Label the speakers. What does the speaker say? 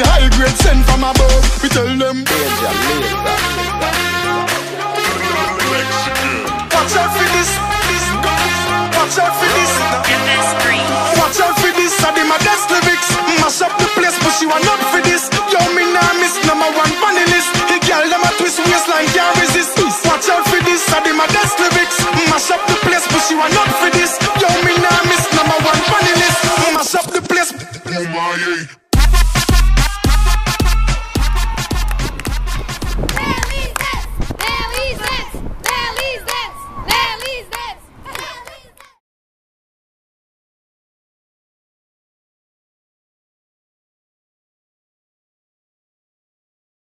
Speaker 1: high grade sent from above. We tell them
Speaker 2: danger, laser.
Speaker 1: watch out for this. Watch out for this. Watch out for this. I did my best lyrics. Mash up the place, but she want not for